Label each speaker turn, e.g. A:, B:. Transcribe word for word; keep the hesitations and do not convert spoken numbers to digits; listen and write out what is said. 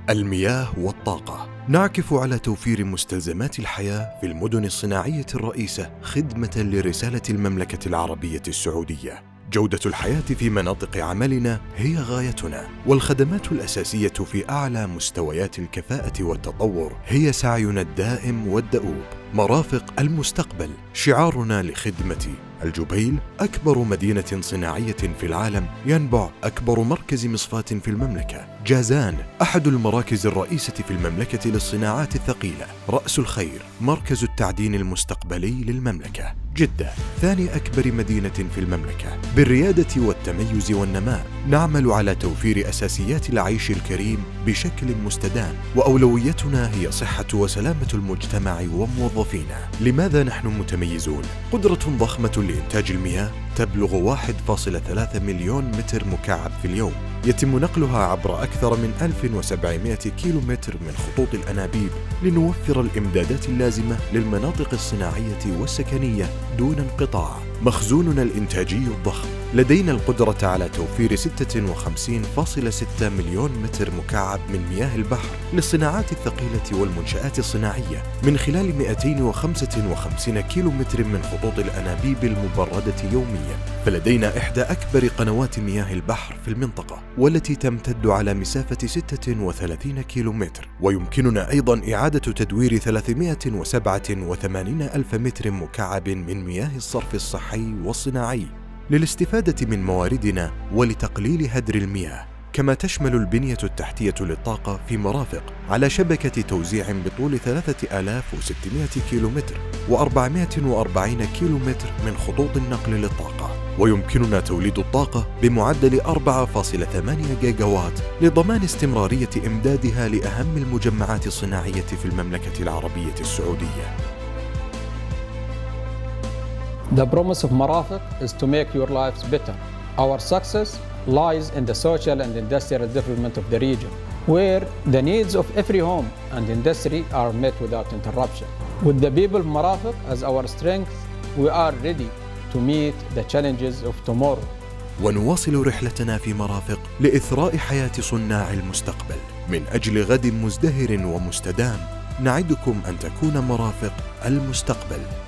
A: المياه والطاقة. نعكف على توفير مستلزمات الحياة في المدن الصناعية الرئيسة خدمة لرسالة المملكة العربية السعودية. جودة الحياة في مناطق عملنا هي غايتنا، والخدمات الأساسية في أعلى مستويات الكفاءة والتطور هي سعينا الدائم والدؤوب. مرافق المستقبل شعارنا لخدمة الجبيل، أكبر مدينة صناعية في العالم، ينبع أكبر مركز مصفاة في المملكة، جازان أحد المراكز الرئيسة في المملكة للصناعات الثقيلة، رأس الخير مركز التعدين المستقبلي للمملكة، جدة ثاني أكبر مدينة في المملكة. بالريادة والتميز والنماء نعمل على توفير أساسيات العيش الكريم بشكل مستدام، وأولويتنا هي صحة وسلامة المجتمع وموظفينا. لماذا نحن متميزون؟ قدرة ضخمة لإنتاج المياه تبلغ واحد فاصلة ثلاثة مليون متر مكعب في اليوم، يتم نقلها عبر أكثر من ألف وسبعمائة كيلو متر من خطوط الأنابيب لنوفر الإمدادات اللازمة للمناطق الصناعية والسكنية دون انقطاع. مخزوننا الإنتاجي الضخم، لدينا القدرة على توفير ستة وخمسين فاصلة ستة مليون متر مكعب من مياه البحر للصناعات الثقيلة والمنشآت الصناعية من خلال مئتين وخمسة وخمسين كيلو متر من خطوط الأنابيب المبردة يومياً. فلدينا إحدى أكبر قنوات مياه البحر في المنطقة، والتي تمتد على مسافة ستة وثلاثين كيلو متر، ويمكننا أيضاً إعادة تدوير ثلاثمائة وسبعة وثمانين ألف متر مكعب من مياه الصرف الصحي والصناعي للاستفادة من مواردنا ولتقليل هدر المياه. كما تشمل البنية التحتية للطاقة في مرافق على شبكة توزيع بطول ثلاثة آلاف وستمائة كيلو متر وأربعمائة وأربعين كيلو متر من خطوط النقل للطاقة، ويمكننا توليد الطاقة بمعدل أربعة فاصلة ثمانية جيجا وات لضمان استمرارية إمدادها لأهم المجمعات الصناعية في المملكة العربية السعودية.
B: The promise of Marafiq is to make your lives better. Our success lies in the social and industrial development of the region, where the needs of every home and industry are met without interruption. With the people of Marafiq as our strength, we are ready to meet the challenges of tomorrow.
A: ونواصل رحلتنا في مرافق لإثراء حياة صناع المستقبل. من أجل غد مزدهر ومستدام، نعدكم أن تكون مرافق المستقبل.